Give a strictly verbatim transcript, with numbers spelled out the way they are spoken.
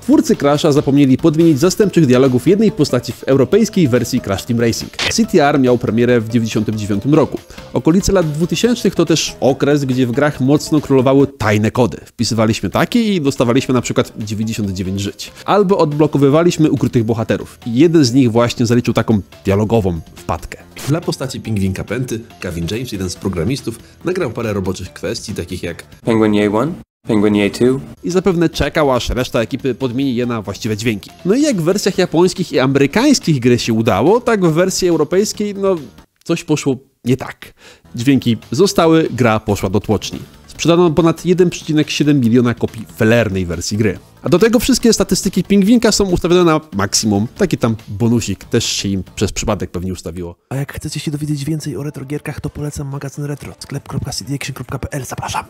Twórcy Crasha zapomnieli podmienić zastępczych dialogów jednej postaci w europejskiej wersji Crash Team Racing. C T R miał premierę w dziewięćdziesiątym dziewiątym roku. Okolice lat dwutysięcznych to też okres, gdzie w grach mocno królowały tajne kody. Wpisywaliśmy takie i dostawaliśmy na przykład dziewięćdziesiąt dziewięć żyć. Albo odblokowywaliśmy ukrytych bohaterów. I jeden z nich właśnie zaliczył taką dialogową wpadkę. Dla postaci Pingwinka Penty, Gavin James, jeden z programistów, nagrał parę roboczych kwestii, takich jak Penguin Yay jeden, Penguin Yay dwa i zapewne czekał, aż reszta ekipy podmieni je na właściwe dźwięki. No i jak w wersjach japońskich i amerykańskich gry się udało, tak w wersji europejskiej, no, coś poszło nie tak. Dźwięki zostały, gra poszła do tłoczni. Sprzedano ponad jeden przecinek siedem miliona kopii felernej wersji gry. A do tego wszystkie statystyki Pingwinka są ustawione na maksimum. Taki tam bonusik też się im przez przypadek pewnie ustawiło. A jak chcecie się dowiedzieć więcej o retrogierkach, to polecam magazyn Retro, sklep kropka c d action kropka p l. Zapraszam!